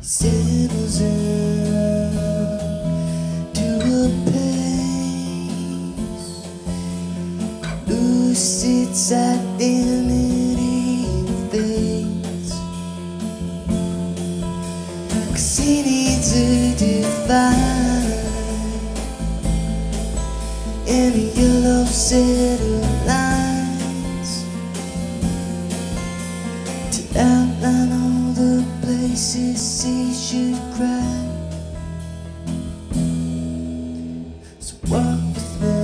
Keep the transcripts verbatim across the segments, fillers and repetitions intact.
settles into a pace, lose its identity fades, 'cause he needs a divine and a yellow set of lines to outline all the places he should cry. So walk with me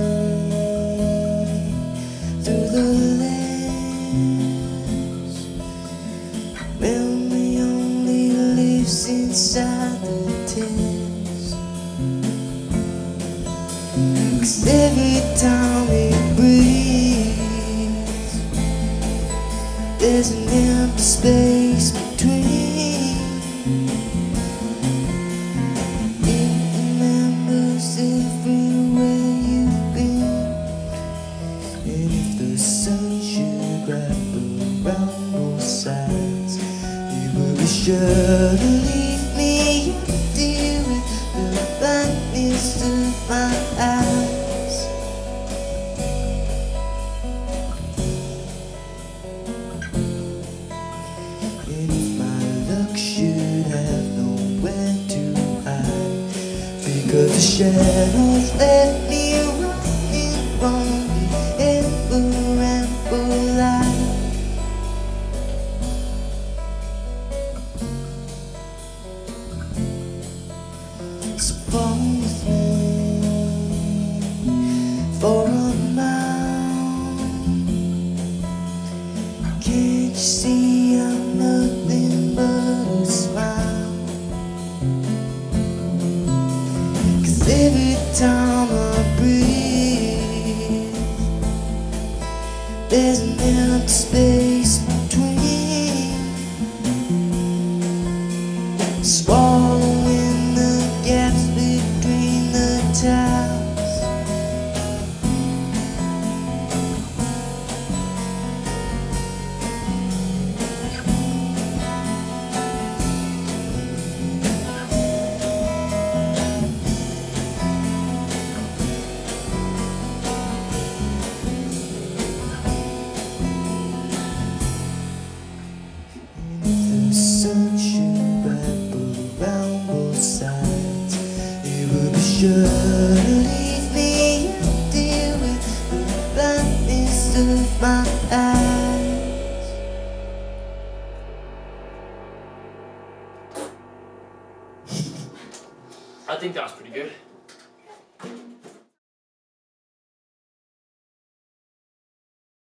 through the lands when we only lives inside the tents, 'cause every time we breathe there's an empty space between. It remembers everywhere you've been, and if the sun should wrap around both sides, it will be sure to leave me empty with the blackness of my eyes. And if my luck should have nowhere to hide, because the shadows left me running from the ever and for life. So fall with me for a mile. Can't you see I'm nothing but a smile? 'Cause every time I breathe there's an empty space between, swallowing the gaps between the tiles. And if the sun should wrap around both sides, it will be sure to leave me empty with the blackness of my eyes. I think that was pretty good.